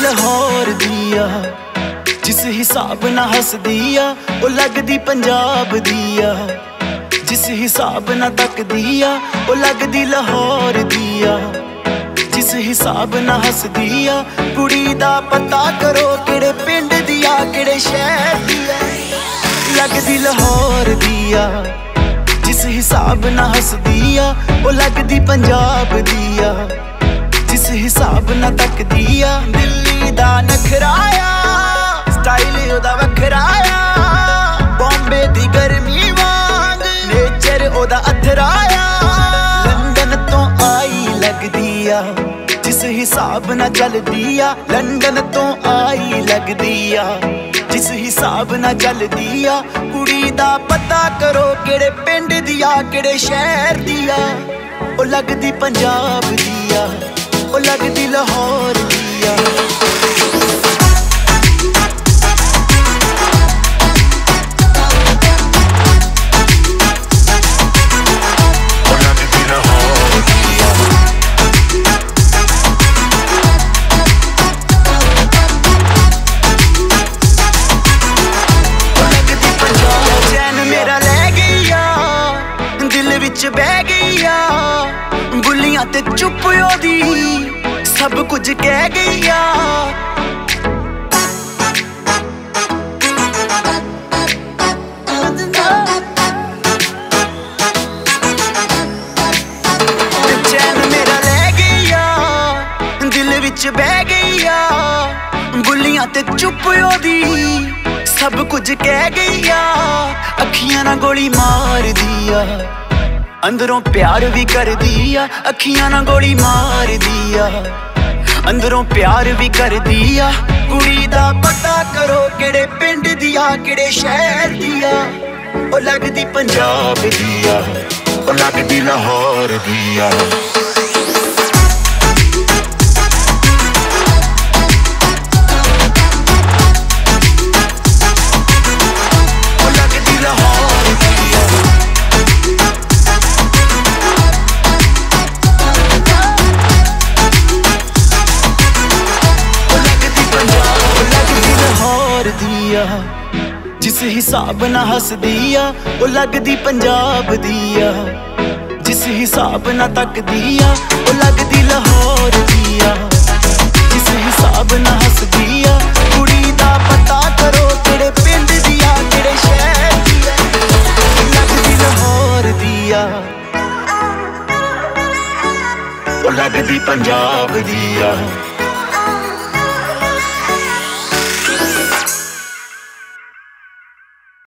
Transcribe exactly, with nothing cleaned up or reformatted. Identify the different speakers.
Speaker 1: लाहौर दिया, जिस हिसाब ना हसदी आ ओ लगदी पंजाब दिया, जिस हिसाब ना तकदी आ ओ लगदी लाहौर दिया, जिस हिसाब ना हसदी आ कुड़ी दा पता करो केड़े पिंड दिया केड़े शहर दिया, लगदी लाहौर दिया, जिस हिसाब ना हसदी आ ओ लगदी पंजाब दिया, जिस हिसाब ना तकदी आ दिल्ली दा नखराया स्टाइल ओदा वखराया, बॉम्बे दी गर्मी वांग नेचर ओदा अथराया, लंदन तो आई लगदी आ जिस हिसाब ना चलदी आ, लंदन तो आई लगदी आ जिस हिसाब ना चलदी आ, कुड़ी दा पता करो केड़े पिंड दिया केड़े शहर दिया, ओ लगदी पंजाब दिया ओ लगदी लाहौर दिया। बह गई आ बुलियां ते चुप ओदी सब कुछ कह गई आ, चैन मेरा रह गई आ दिल विच बह गई आ, बुलियां ते चुप ओदी सब कुछ कह गई आ, अखियां ना गोली मार दिया अंदरों प्यार भी कर दिया, अखियां ना गोली मार दिया अंदरों प्यार भी कर दिया, कुड़ी दा पता करो केड़े पिंड दिया केड़े शहर दिया, ओ लगदी पंजाब दिया ओ लगदी लाहौर दिया। जिस हिसाब ना हसदी आ ओ लगदी पंजाब दिया, जिस हिसाब ना तकदी आ ओ लगदी लाहौर दिया, जिस हिसाब ना हसदी आ कुड़ी दा पता करो केड़े पिंड दिया केड़े शहर दिया, लगदी लाहौर दिया ओ लगदी पंजाब दिया।